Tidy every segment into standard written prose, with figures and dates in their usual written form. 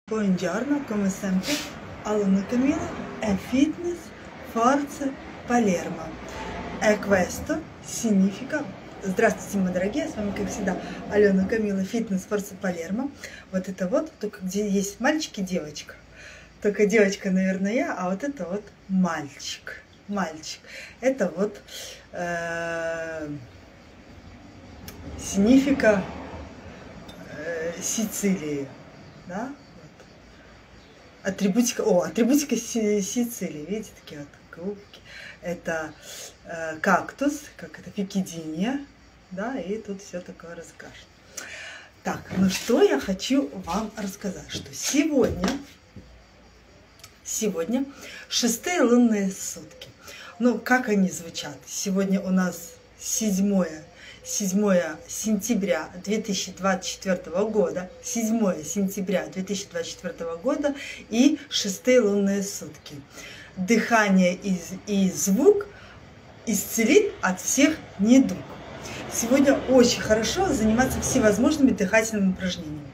Buongiorno, come sempre, Aluna Camilla è fitness forza Palermo. E questo significa... Здравствуйте, мои дорогие, с вами, как всегда, Алена Камила, фитнес форца Палермо. Вот это вот, только где есть мальчик и девочка. Только девочка, наверное, я, а вот это вот мальчик. Мальчик. Это вот сигнифика Сицилии, да? Атрибутика Сицилии. Видите, такие вот голубки. Это кактус, как это, фикидиния, да, и тут все такое расскажет. Так, ну что я хочу вам рассказать, что сегодня 6-е лунные сутки. Ну, как они звучат? Сегодня у нас 7 сентября 2024 года, 7 сентября 2024 года и 6-е лунные сутки. Дыхание и звук исцелит от всех недуг. Сегодня очень хорошо заниматься всевозможными дыхательными упражнениями.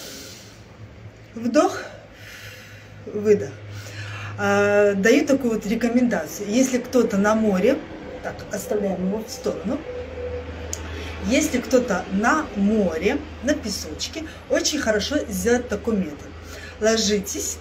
Вдох, выдох. Даю такую вот рекомендацию. Если кто-то на море, так, оставляем его в сторону. Если кто-то на море, на песочке, очень хорошо сделать такой метод. Ложитесь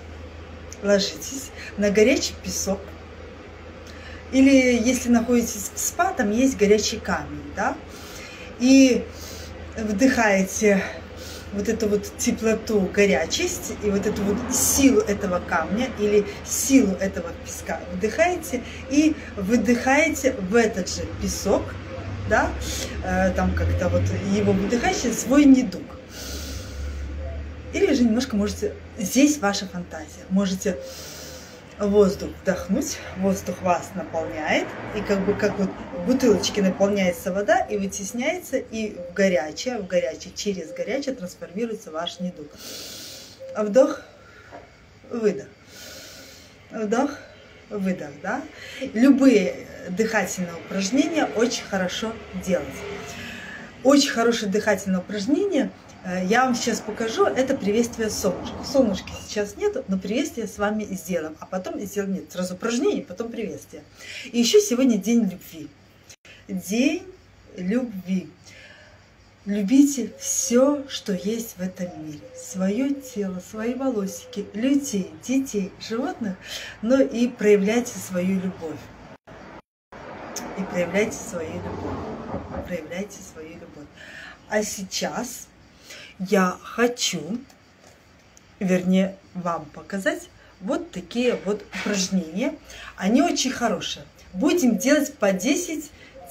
на горячий песок. Или если находитесь в спа, там есть горячий камень, да? И вдыхаете вот эту вот теплоту, горячесть и вот эту вот силу этого камня или силу этого песка. Вдыхаете и выдыхаете в этот же песок, да? Там как-то вот его выдыхаете, свой недуг. Или же немножко можете, здесь ваша фантазия, можете воздух вдохнуть, воздух вас наполняет, и как вот в бутылочке наполняется вода и вытесняется, и в горячее, через горячее трансформируется ваш недуг. Вдох, выдох. Вдох, выдох, да? Любые дыхательные упражнения очень хорошо делать. Очень хорошее дыхательное упражнение я вам сейчас покажу, это приветствие солнышка. Солнышки сейчас нет, но приветствие с вами сделаем. А потом сделаем, нет, сразу упражнение, потом приветствие. И еще сегодня день любви. День любви. Любите все, что есть в этом мире. Свое тело, свои волосики, людей, детей, животных, но и проявляйте свою любовь. И проявляйте свою любовь. Проявляйте свою любовь. А сейчас... я хочу, вернее, вам показать вот такие вот упражнения. Они очень хорошие. Будем делать по 10-20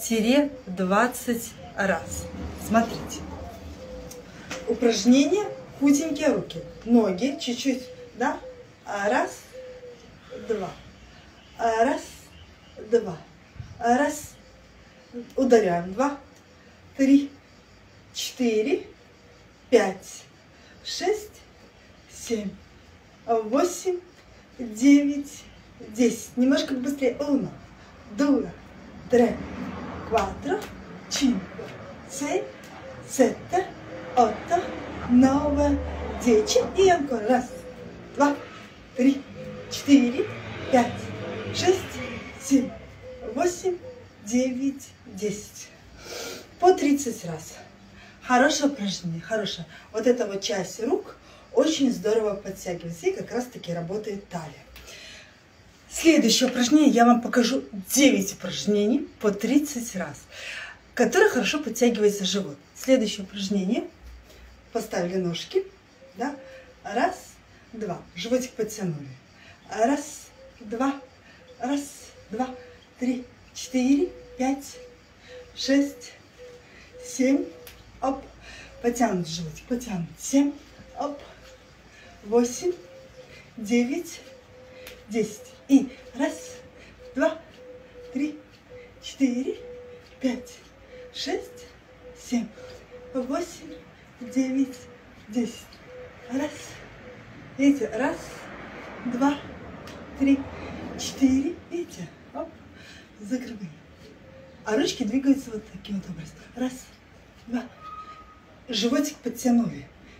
раз. Смотрите. Упражнение худенькие руки. Ноги чуть-чуть, да? Раз, два. Раз, два. Раз. Ударяем. 2, 3, 4, 5, 6, 7, 8, 9, 10. Немножко быстрее. 1, 2, 3, 4, 5, 6, 7, 8, 9, 10. И encore. 1, 2, 3, 4, 5, 6, 7, 8, 9, 10. По 30 раз. Хорошее упражнение, хорошее. Вот эта вот часть рук очень здорово подтягивается. И как раз таки работает талия. Следующее упражнение я вам покажу 9 упражнений по 30 раз, которые хорошо подтягивается живот. Следующее упражнение. Поставили ножки. Да? Раз, два. Животик подтянули. Раз, два. Раз, два, 3, 4, 5, 6, 7. Оп, потянут животик, потянут. 7, оп, 8, 9, 10. И раз, два, 3, 4, 5, 6, 7, 8, 9, 10. Раз, видите, раз, два, 3, 4, видите, оп, закрываем. А ручки двигаются вот таким вот образом. Раз, два. Животик подтянули.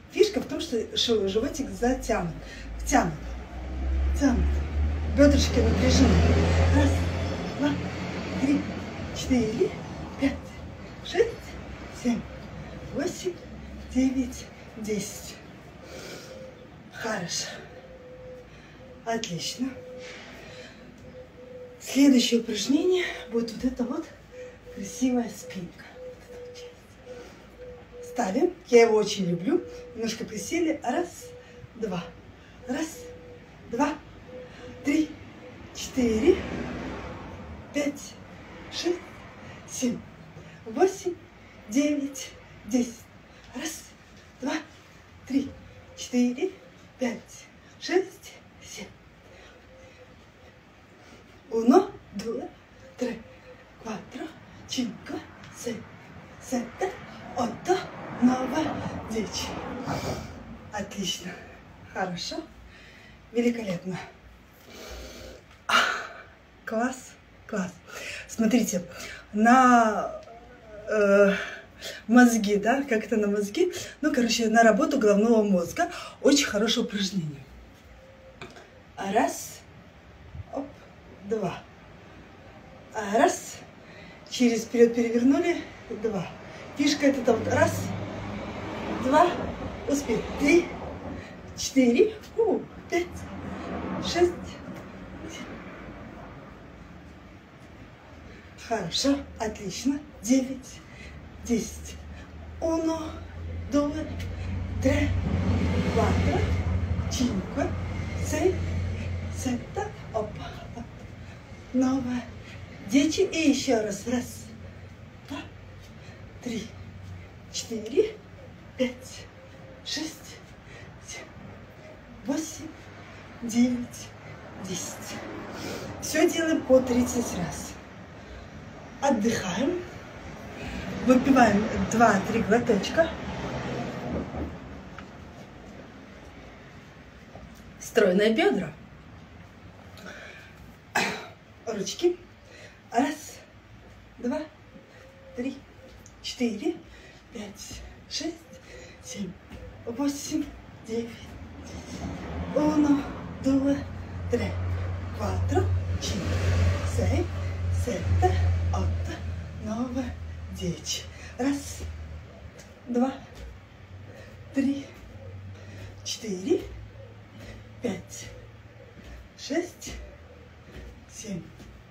Фишка в том, что животик затянут, втянут, тянут. Бедрышки напряжены. Раз, два, три, 4, 5, 6, 7, 8, 9, 10. Хорошо. Отлично. Следующее упражнение будет вот это вот красивая спинка. Ставим. Я его очень люблю. Немножко присели. Раз, два. Раз, два, три, 4, 5, 6, 7, 8, 9, 10. Раз, два, три, 4, 5, 6, 7. 1, 2, 3, 4, 5, 6, 7, 8, 9, 10. Отлично. Хорошо. Великолепно. Класс, класс. Смотрите, на мозги, да, как-то на мозги, ну, короче, на работу головного мозга очень хорошее упражнение. Раз, оп, два. Раз, через вперед перевернули, два. Фишка это вот раз, два, успеть, 3, 4, 5, 6. Хорошо, отлично. 9, 10. 1, 2, 3, 4, 5, 6, 7, опа, 9, 10. И еще раз. Раз, два, 3, 4, 5, 6, 7, 8, 9, 10. Все делаем по 30 раз. Отдыхаем. Выпиваем 2-3 глоточка. Стройные бедра. Ручки. Раз, два, 3, 4, 5, 6, 7, 8, 9, 1, 2, 3, 4, 5, 6, 7, 8, 9, 10. Раз, два, 3, 4, 5, 6, 7,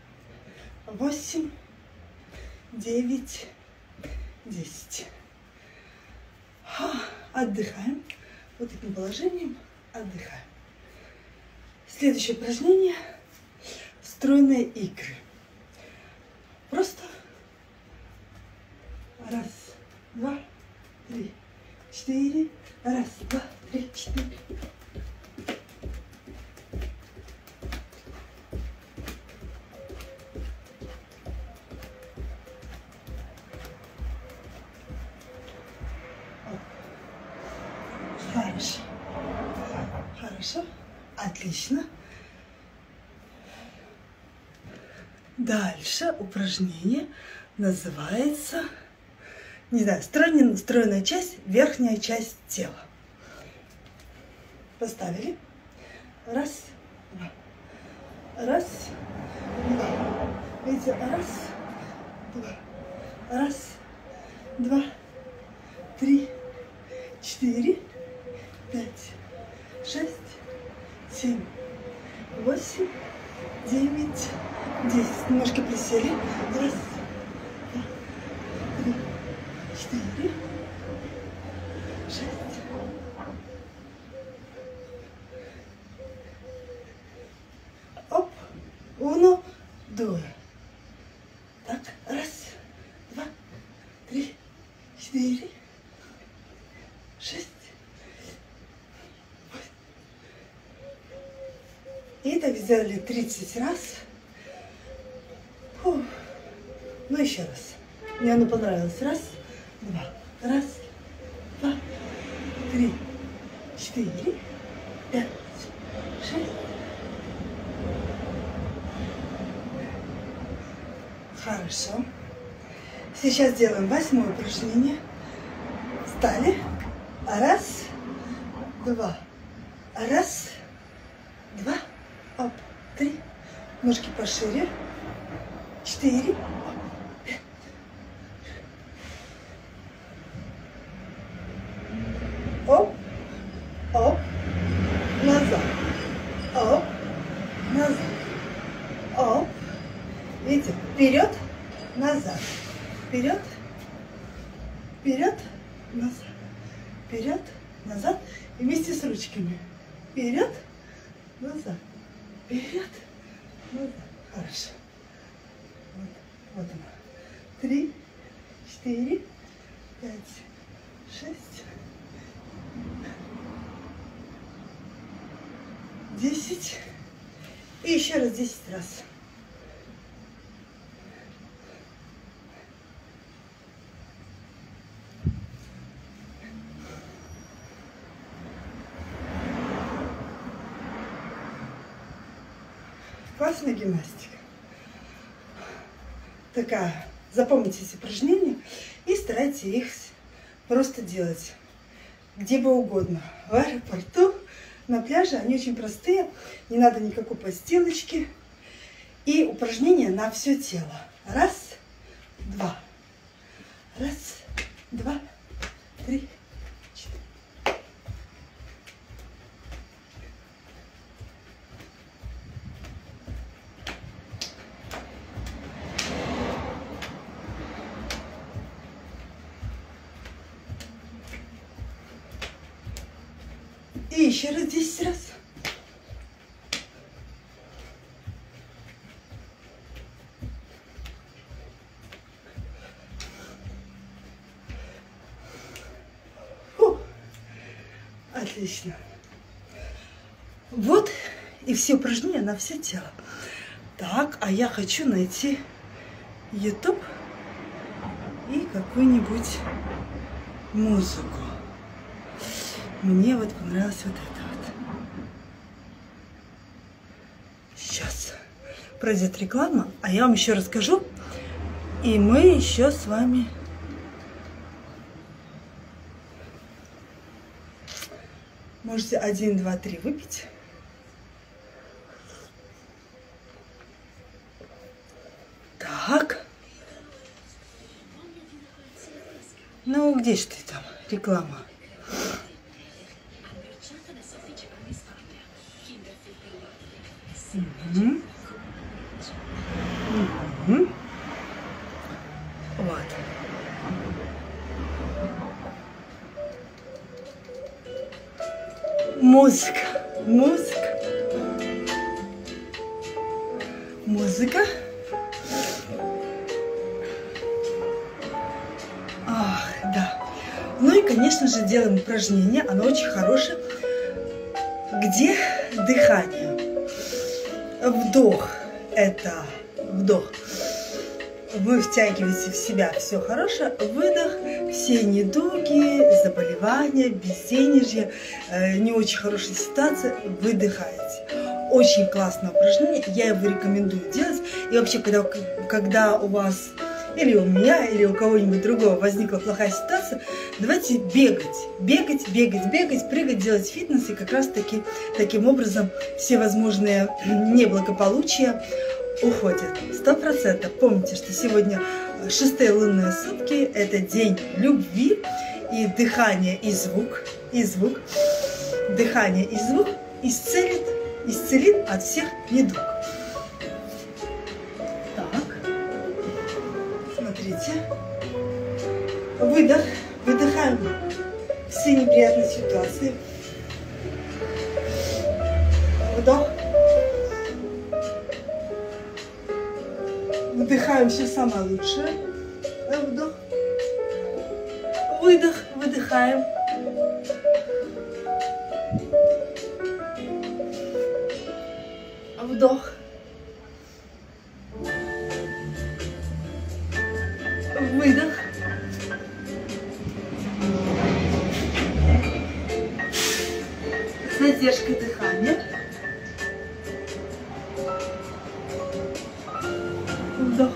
8, 9, 10. Отдыхаем. Вот таким положением отдыхаем. Следующее упражнение. Стройные икры. Просто раз, два, 3, 4. Раз, два, 3, 4. Хорошо. Хорошо. Отлично. Дальше упражнение называется, не знаю, стройная часть, верхняя часть тела. Поставили. Раз, два. Раз, два. Видите, раз, два. Раз, два, 3, 4, 5, 6, 7, 8, 9, 10. Немножко присели. Раз, два, 3, 4, 6. Оп. 1, 2. Так, раз, два, 3, 4, 6. И так сделали 30 раз. Фух. Ну, еще раз. Мне оно понравилось. Раз, два. Раз, два, 3, 4, 5, 6. Хорошо. Сейчас делаем 8-е упражнение. Встали. Раз, два. Раз, два, оп, три. Ножки пошире. 4. Оп, оп, назад. Оп, назад. Оп. Видите, вперед, назад. Вперед, вперед, назад. Вперед, назад. И вместе с ручками. Вперед, назад. Вперед, назад. Хорошо. Вот она. 3, 4, 5, 6, 10. И еще раз 10 раз. Классная гимнастика. Такая. Запомните эти упражнения и старайтесь их просто делать где бы угодно. В аэропорту, на пляже. Они очень простые. Не надо никакой подстилочки. И упражнения на все тело. Раз, два. Раз, два, три, 4. И еще раз 10 раз. Фу. Отлично. Вот и все упражнения на все тело. Так, а я хочу найти YouTube и какую-нибудь музыку. Мне вот понравилось вот это вот. Сейчас пройдет реклама, а я вам еще расскажу. И мы еще с вами можете 1, 2, 3 выпить. Так. Ну, где же ты там? Реклама. Угу. Угу. Вот. Музыка. Музыка. Музыка. Ах, да. Ну и, конечно же, делаем упражнение. Оно очень хорошее. Где дыхание? Вдох – это вдох. Вы втягиваете в себя все хорошее. Выдох – все недуги, заболевания, безденежье, не очень хорошая ситуация. Выдыхаете. Очень классное упражнение. Я его рекомендую делать. И вообще, когда у вас или у меня, или у кого-нибудь другого возникла плохая ситуация, давайте бегать, бегать, бегать, бегать, прыгать, делать фитнес, и как раз таки таким образом все возможные неблагополучия уходят. 100%. Помните, что сегодня 6-е лунные сутки, это день любви, и дыхание и звук, дыхание и звук исцелит от всех недуг. Смотрите. Выдох. Выдыхаем все неприятные ситуации. Вдох. Выдыхаем все самое лучшее. Вдох. Выдох. Выдыхаем. Вдох. Выдох. С задержкой дыхания. Вдох.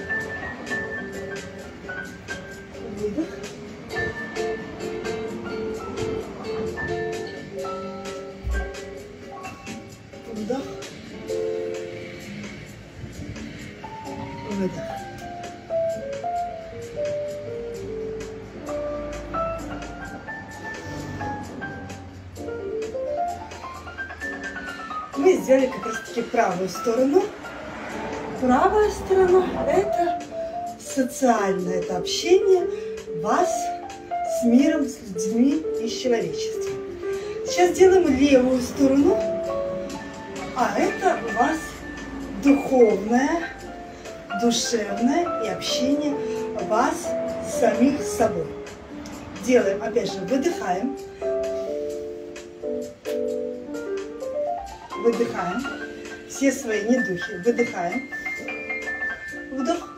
Выдох. мы сделали как раз таки правую сторону. Правая сторона – это социальное, это общение вас с миром, с людьми и с человечеством. Сейчас делаем левую сторону, а это у вас духовное, душевное и общение вас с самих собой. Делаем, опять же, выдыхаем. Выдыхаем. Все свои недухи. Выдыхаем. Вдох.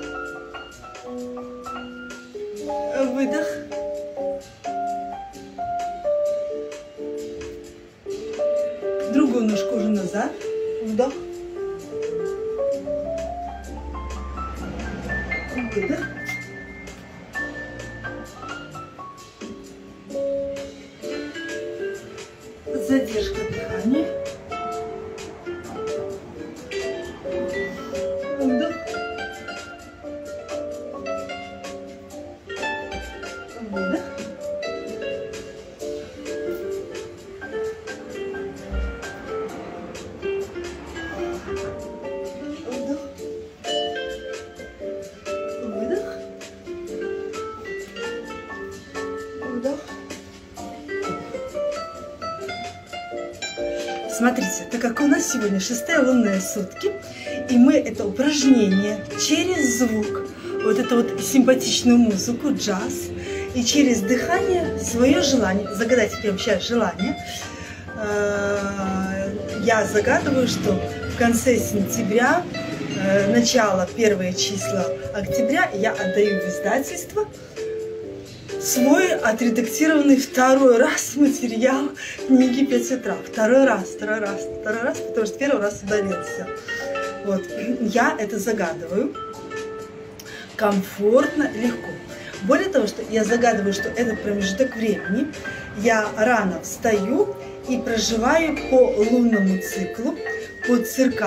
Выдох. Другую ножку уже назад. Вдох. Выдох. Задержка дыхания. Вдох. Выдох. Вдох. Выдох. Вдох. Смотрите, так как у нас сегодня 6-е лунные сутки, и мы это упражнение через звук, вот эту вот симпатичную музыку, джаз, и через дыхание свое желание, загадайте прямо сейчас желание. Я загадываю, что в конце сентября, начало, первые числа октября я отдаю в издательство свой отредактированный второй раз материал книги «5 трав». Второй раз, потому что первый раз удалился. Вот. Я это загадываю комфортно, легко. Более того, что я загадываю, что этот промежуток времени я рано встаю и проживаю по лунному циклу, по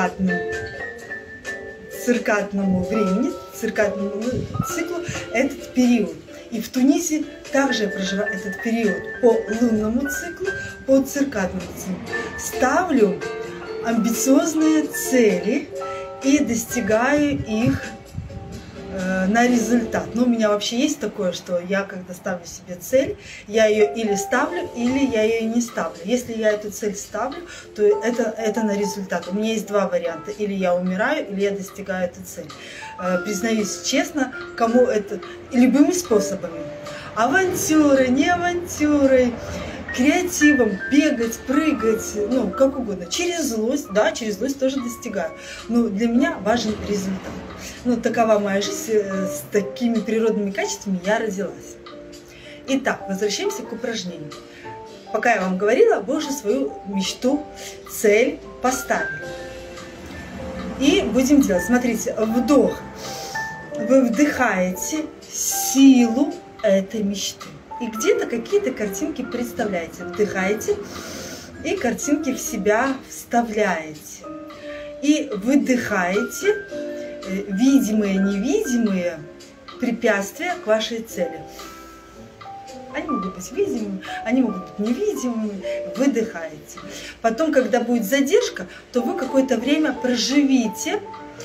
циркадному времени, циркадному циклу этот период. И в Тунисе также я проживаю этот период по лунному циклу, по циркадному циклу. Ставлю амбициозные цели и достигаю их на результат. Ну, у меня вообще есть такое, что я, когда ставлю себе цель, я ее или ставлю, или я ее не ставлю. Если я эту цель ставлю, то это на результат. У меня есть два варианта. Или я умираю, или я достигаю эту цель. Признаюсь честно, кому это... Любыми способами. Авантюрой, не авантюрой, креативом, бегать, прыгать, ну, как угодно. Через злость, да, через злость тоже достигаю. Но для меня важен результат. Ну, такова моя жизнь, с такими природными качествами я родилась. Итак, возвращаемся к упражнению. Пока я вам говорила, вы уже свою мечту, цель поставили. И будем делать. Смотрите, вдох. Вы вдыхаете силу этой мечты. И где-то какие-то картинки представляете. Вдыхаете и картинки в себя вставляете. И выдыхаете видимые, невидимые препятствия к вашей цели. Они могут быть видимыми, они могут быть невидимыми. Выдыхаете. Потом, когда будет задержка, то вы какое-то время проживите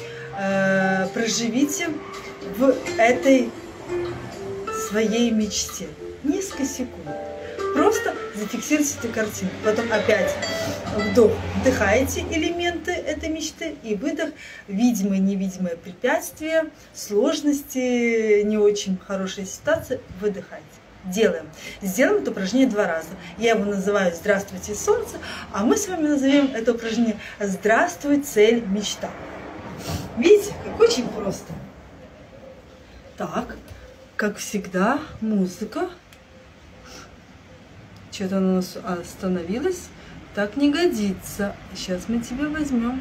в этой своей мечте. Несколько секунд. Просто зафиксируйте эту картинку. Потом опять вдох, вдыхаете элементы этой мечты, и выдох, видимые, невидимые препятствия, сложности, не очень хорошая ситуация, выдыхайте. Делаем. Сделаем это упражнение 2 раза. Я его называю «Здравствуйте, солнце», а мы с вами назовем это упражнение «Здравствуй, цель, мечта». Видите, как очень просто. Так, как всегда, музыка. Что-то у нас остановилось. Так не годится. Сейчас мы тебя возьмем.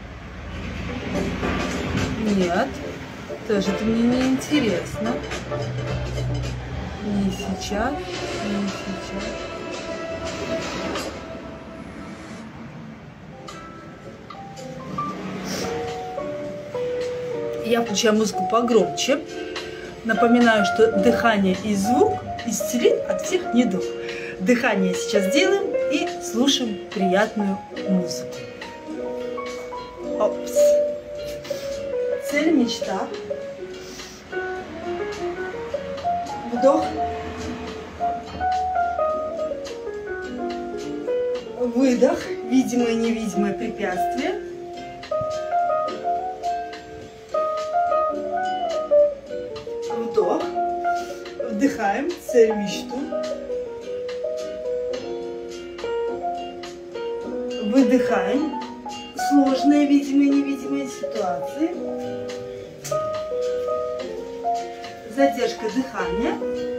Нет, тоже это мне не интересно. Не сейчас, не сейчас. Я включаю музыку погромче. Напоминаю, что дыхание и звук исцелит от всех недуг. Дыхание сейчас делаем. и слушаем приятную музыку. Опс. Цель, мечта. Вдох. Выдох. Видимое и невидимое препятствие. Вдох. Вдыхаем. Цель, мечту. Выдыхаем. Сложные, видимые и невидимые ситуации. Задержка дыхания.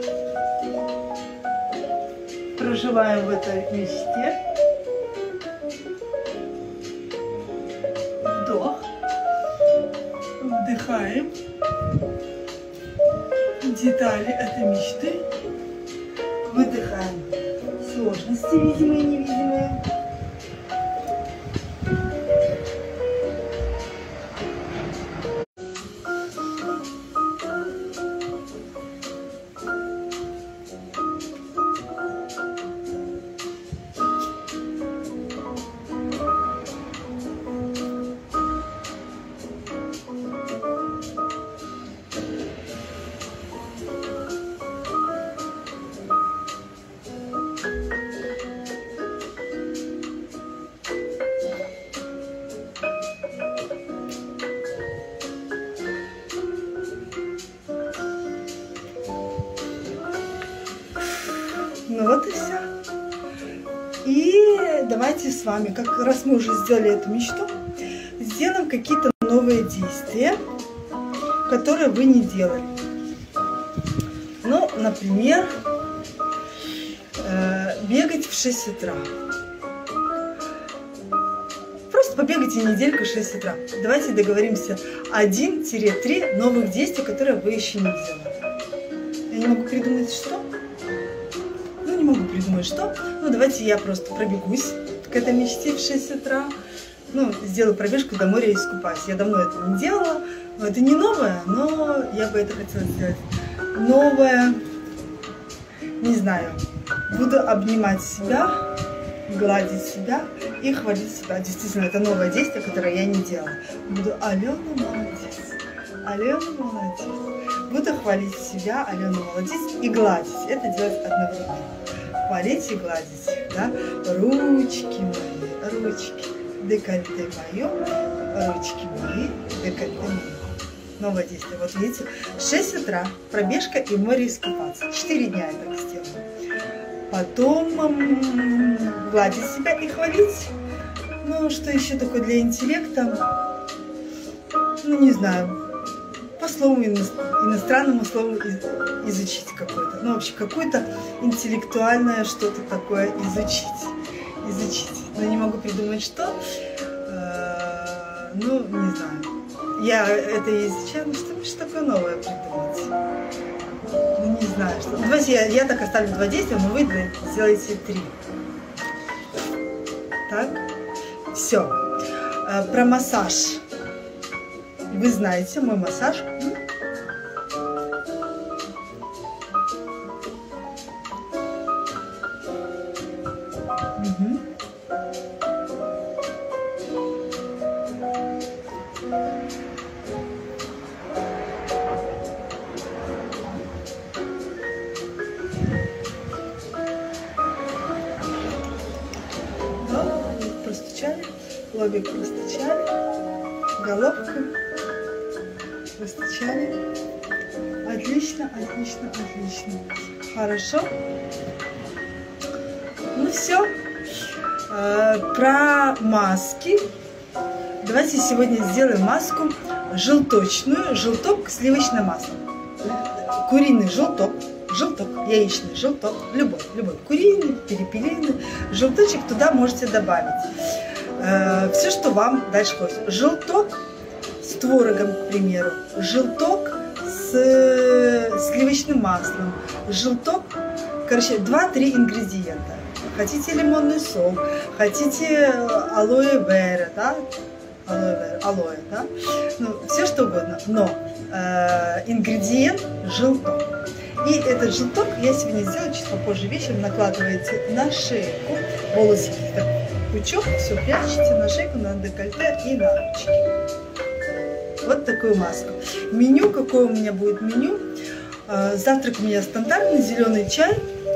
Проживаем в этой мечте. Вдох. Вдыхаем. Детали этой мечты. Выдыхаем. Сложности, видимые и невидимые. Ну вот и все. И давайте с вами, как раз мы уже сделали эту мечту, сделаем какие-то новые действия, которые вы не делали. Ну, например, бегать в 6 утра. Просто побегайте недельку в 6 утра. Давайте договоримся 1-3 новых действия, которые вы еще не делали. Я не могу придумать, что. Не могу придумать, что. Ну, давайте я просто пробегусь к этой мечте в 6 утра. Ну, сделаю пробежку до моря и искупаюсь. Я давно этого не делала. Но это не новое, но я бы это хотела сделать. Новое. Не знаю. Буду обнимать себя, гладить себя и хвалить себя. Действительно, это новое действие, которое я не делала. Буду: Алена, молодец. Алена, молодец. Буду хвалить себя: Алена, молодец, и гладить. Это делать одновременно. Хвалить и гладить, да? Ручки мои, ручки, декольте мое, ручки мои, декольте мое. Новое действие. Вот видите, 6 утра, пробежка и в море искупаться. 4 дня я так сделаю. Потом гладить себя и хвалить. Ну, что еще такое для интеллекта? Ну, не знаю. По слову, иностранному слову изучить какое-то. Ну, вообще, какое-то интеллектуальное что-то такое изучить. Но не могу придумать, что. Ну, не знаю. Я это изучаю, но что такое новое придумать? Ну, не знаю. Что. Давайте я так оставлю 2 действия, но вы сделаете 3. Так. Все. Про массаж. Вы знаете мой массаж. Угу. Да, простучали, лобик простучали, головку простучали. Отлично, отлично, отлично. Хорошо. Ну все. Про маски. Давайте сегодня сделаем маску желточную. Желток, сливочное масло. Куриный желток. Желток, яичный желток. Любой. Куриный, перепелиный. Желточек туда можете добавить. Все, что вам дальше хочется. Желток с творогом, к примеру. Желток с сливочным маслом. Желток. Короче, 2-3 ингредиента. Хотите лимонный сок, хотите алоэ вера, да? Алоэ, да? Ну, все что угодно. Но ингредиент желток. И этот желток я сегодня сделаю чуть попозже вечером. Накладываете на шейку, волосы так пучок, все прячете на шейку, на декольте и на ручки. Вот такую маску. Меню, какое у меня будет меню? Завтрак у меня стандартный, зеленый чай,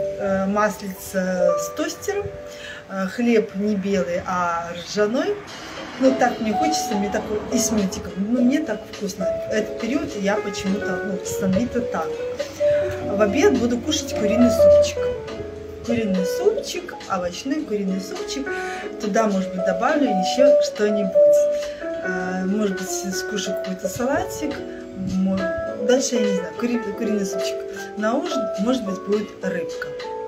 маслица с тостером, хлеб не белый, а ржаной. Ну, так мне хочется, мне так и с мютиком. Ну, мне так вкусно. Этот период я почему-то, становится так. В обед буду кушать куриный супчик. Куриный супчик, овощной куриный супчик. Туда, может быть, добавлю еще что-нибудь. Может быть, скушаю какой-то салатик. Дальше я не знаю, куриный супчик. На ужин, может быть, будет рыбка.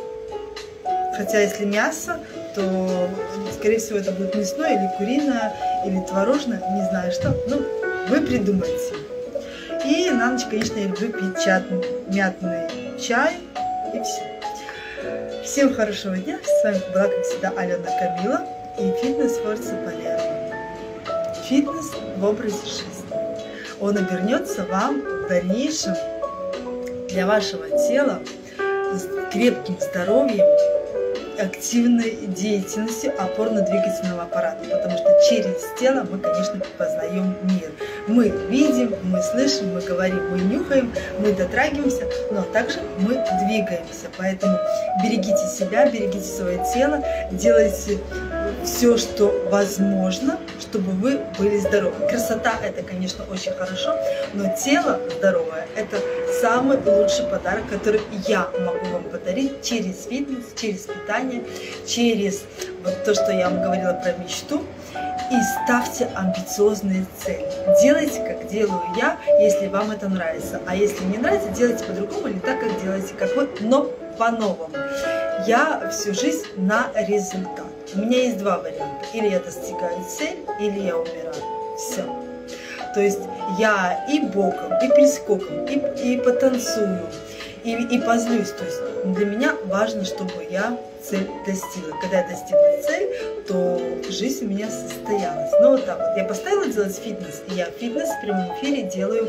Хотя, если мясо, то, скорее всего, это будет мясное или куриное, или творожное, не знаю что. Ну, вы придумайте. И на ночь, конечно, я люблю пить мятный чай и все. Всем хорошего дня. С вами была, как всегда, Алена Камила и фитнес Форца Полярный. Фитнес в образе жизни. Он обернется вам в дальнейшем для вашего тела с крепким здоровьем, активной деятельностью опорно-двигательного аппарата, потому что через тело мы, конечно, познаем мир. Мы видим, мы слышим, мы говорим, мы нюхаем, мы дотрагиваемся, но также мы двигаемся. Поэтому берегите себя, берегите свое тело, делайте все, что возможно, чтобы вы были здоровы. Красота – это, конечно, очень хорошо, но тело здоровое – это самый лучший подарок, который я могу вам подарить через фитнес, через питание, через вот то, что я вам говорила про мечту. И ставьте амбициозные цели. Делайте, как делаю я, если вам это нравится. А если не нравится, делайте по-другому или так, как делаете, как вы, но по-новому. Я всю жизнь на результат. У меня есть два варианта. Или я достигаю цель, или я умираю. Все. То есть я и боком, и прискоком, и потанцую, и позлюсь. То есть для меня важно, чтобы я цель достигла. Когда я достигла цель, то жизнь у меня состоялась. Ну вот так вот. Я поставила делать фитнес, и я фитнес в прямом эфире делаю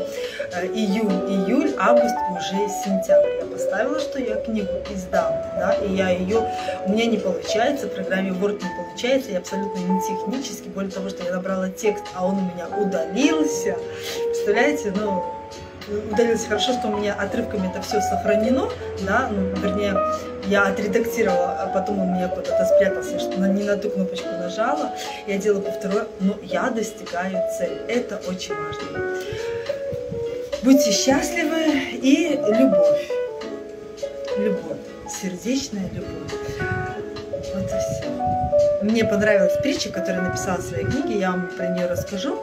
июль, август, уже сентябрь. Я поставила, что я книгу издам, да, и я ее, у меня не получается, в программе Word не получается, я абсолютно не технически, более того, что я набрала текст, а он у меня удалился. Представляете, ну, удалился. Хорошо, что у меня отрывками это все сохранено, да, ну, вернее, я отредактировала, а потом он у меня куда-то спрятался, что не на ту кнопочку нажала, я делаю по второй, но я достигаю цели. Это очень важно. Будьте счастливы и любовь. Любовь. Сердечная любовь. Вот и все. Мне понравилась притча, которую я написала в своей книге, я вам про нее расскажу.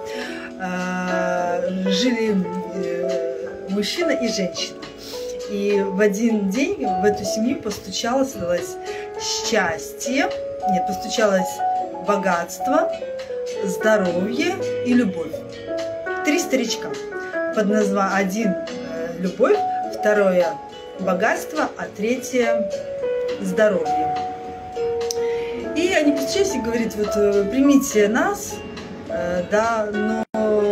Жили мужчина и женщина. И в один день в эту семью постучалось счастье, нет, постучалось богатство, здоровье и любовь. Три старичка. Под названием один любовь, второе богатство, а третье здоровье. И они постучались и говорят, вот примите нас, да, но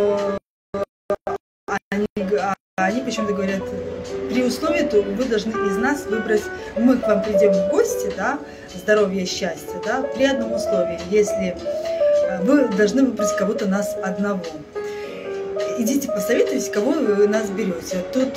они почему-то говорят, при условии, то вы должны из нас выбрать, мы к вам придем в гости, да, здоровье и счастье, да, при одном условии, если вы должны выбрать кого-то нас одного. Идите посоветуйтесь, кого вы нас берете. Тут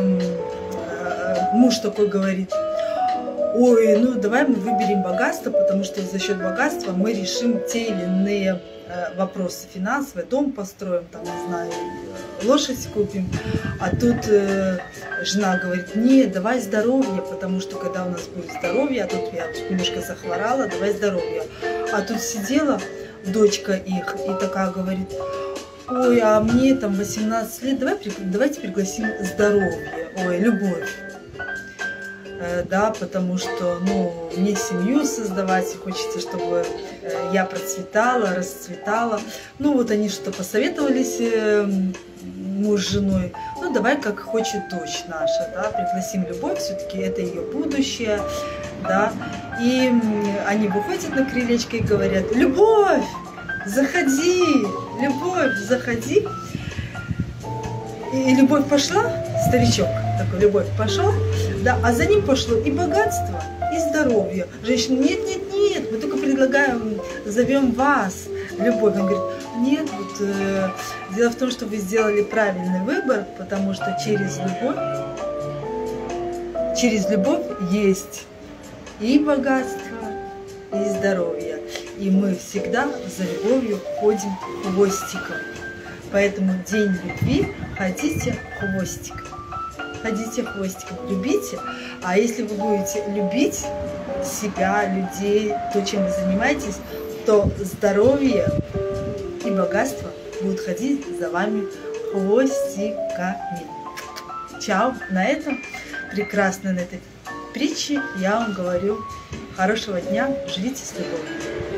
муж такой говорит, ой, ну давай мы выберем богатство, потому что за счет богатства мы решим те или иные вопросы финансовые, дом построим, там, не знаю, лошадь купим. А тут жена говорит, нет, давай здоровье, потому что когда у нас будет здоровье, а тут я немножко захворала, давай здоровье. А тут сидела дочка их и такая говорит, ой, а мне там 18 лет, давайте пригласим здоровье, ой, любовь. Да, потому что, ну, мне семью создавать, и хочется, чтобы я процветала, расцветала. Ну, вот они что-то посоветовались, муж с женой. Ну, давай, как хочет дочь наша, да, пригласим любовь, все-таки это ее будущее, да. И они выходят на крылечко и говорят, любовь, заходи, любовь, заходи. И любовь пошла, старичок. такой любовь пошел, да, а за ним пошло и богатство, и здоровье. Женщина, нет, нет, нет, мы только предлагаем, зовем вас, любовь. Он говорит, нет, вот дело в том, что вы сделали правильный выбор, потому что через любовь есть и богатство, и здоровье. И мы всегда за любовью ходим хвостиком. Поэтому день любви ходите хвостиком. Ходите хвостиком, любите. А если вы будете любить себя, людей, то, чем вы занимаетесь, то здоровье и богатство будут ходить за вами хвостиками. Чао. На этом прекрасно, на этой притче я вам говорю хорошего дня. Живите с любовью.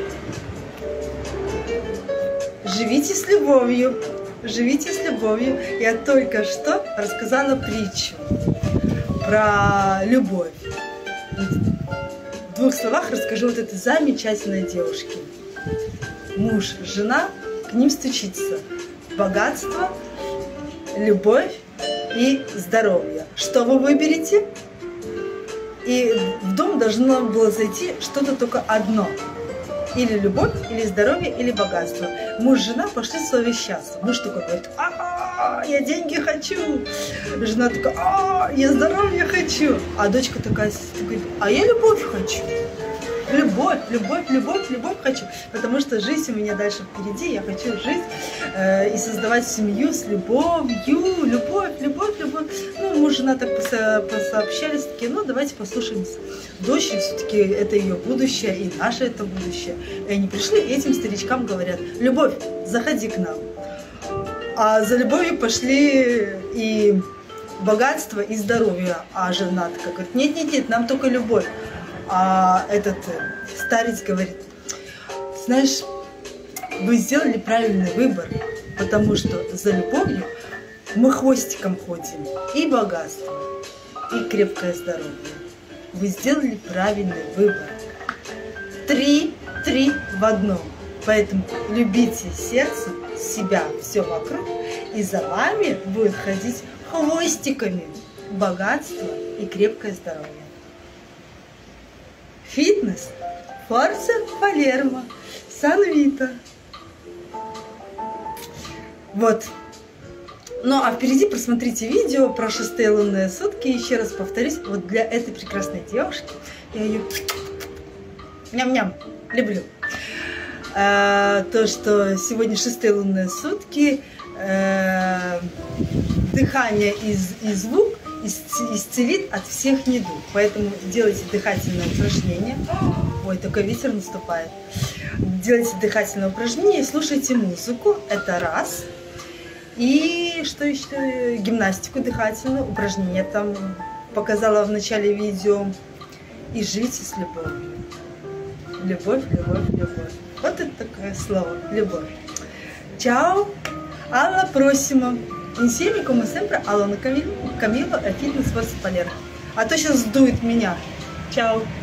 Живите с любовью. Живите с любовью. Я только что рассказала притчу про любовь. В 2 словах расскажу вот этой замечательной девушке. Муж, жена, к ним стучится. Богатство, любовь и здоровье. Что вы выберете? И в дом должно было зайти что-то только одно. Или любовь, или здоровье, или богатство. Муж и жена пошли совещаться. Муж такой говорит, я деньги хочу. Жена такая, я здоровье хочу. А дочка такая говорит, а я любовь хочу. Любовь, любовь, любовь, любовь хочу. Потому что жизнь у меня дальше впереди. Я хочу жить и создавать семью с любовью. Любовь, любовь, любовь. Ну, муж и жена так посообщались, такие, ну, давайте послушаемся. Дочь, все-таки это ее будущее, и наше это будущее. И они пришли, и этим старичкам говорят, любовь, заходи к нам. А за любовью пошли и богатство, и здоровье. А жена такая говорит, нет, нет, нет, нам только любовь. А этот старец говорит, знаешь, вы сделали правильный выбор, потому что за любовью мы хвостиком ходим. И богатство, и крепкое здоровье. Вы сделали правильный выбор. 3 в одном. Поэтому любите сердцем себя, все вокруг, и за вами будет ходить хвостиками богатство и крепкое здоровье. Фитнес, Форца Палермо, Сан-Вито. Вот. Ну, а впереди просмотрите видео про 6-е лунные сутки. Еще раз повторюсь, вот для этой прекрасной девушки я ее ням-ням люблю. То, что сегодня 6-е лунные сутки, дыхание и звук исцелит от всех недуг. Поэтому делайте дыхательное упражнение. Ой, такой ветер наступает. Делайте дыхательное упражнение, слушайте музыку. Это раз. И что еще? Гимнастику дыхательную, упражнения там показала в начале видео. И живите с любовью. Любовь, любовь, любовь. Вот это такое слово. Любовь. Чао. Alla prossima. Insieme come sempre Алена Камило, Фитнес Форца Палермо. А то сейчас сдует меня. Чао.